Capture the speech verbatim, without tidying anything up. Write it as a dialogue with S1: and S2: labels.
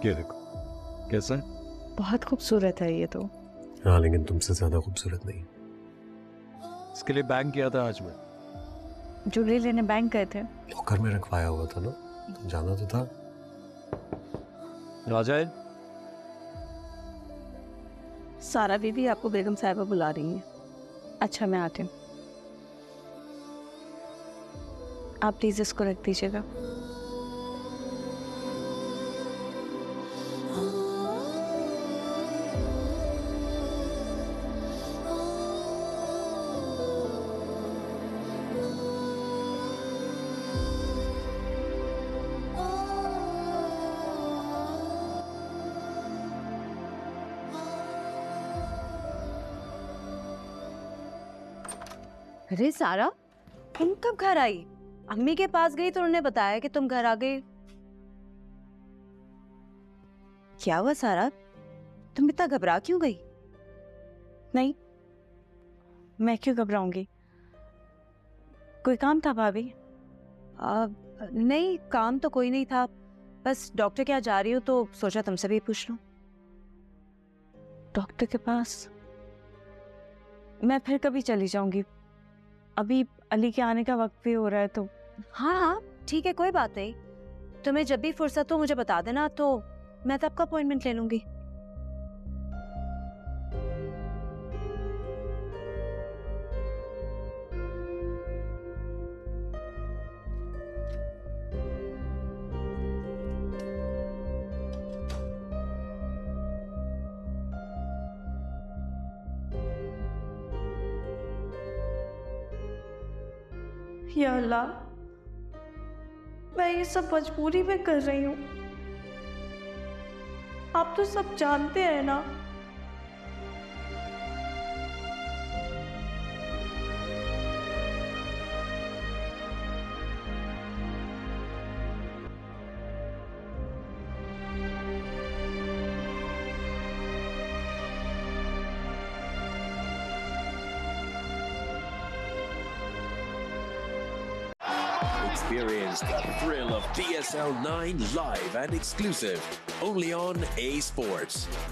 S1: ये देखो कैसा है?
S2: बहुत खूबसूरत है ये तो।
S3: हाँ लेकिन तुमसे ज्यादा खूबसूरत नहीं।
S1: इसके लिए बैंक गया था आज मैं।
S2: ज्वेलरी लेने बैंक गए थे?
S3: लॉकर में रखवाया हुआ था ना, तो जाना तो था।
S1: आ जाए।
S2: सारा बीबी आपको बेगम साहिबा बुला रही हैं। अच्छा मैं आती हूँ, आप प्लीज इसको रख दीजिएगा।
S4: अरे सारा, तुम कब घर आई? अम्मी के पास गई तो उन्होंने बताया कि तुम घर आ गई। क्या हुआ सारा, तुम इतना घबरा क्यों गई?
S2: नहीं, मैं क्यों घबराऊंगी? कोई काम था भाभी?
S4: आ, नहीं काम तो कोई नहीं था, बस डॉक्टर के यहाँ जा रही हूँ तो सोचा तुमसे भी पूछ लूं।
S2: डॉक्टर के पास? मैं फिर कभी चली जाऊंगी, अभी अली के आने का वक्त भी हो रहा है तो।
S4: हाँ हाँ ठीक है, कोई बात नहीं। तुम्हें जब भी फुर्सत हो मुझे बता देना, तो मैं तो आपका अपॉइंटमेंट ले लूंगी।
S2: या अल्लाह, मैं ये सब मजबूरी में कर रही हूँ, आप तो सब जानते हैं ना।
S5: Experience the thrill of D S L nine live and exclusive only on A Sports.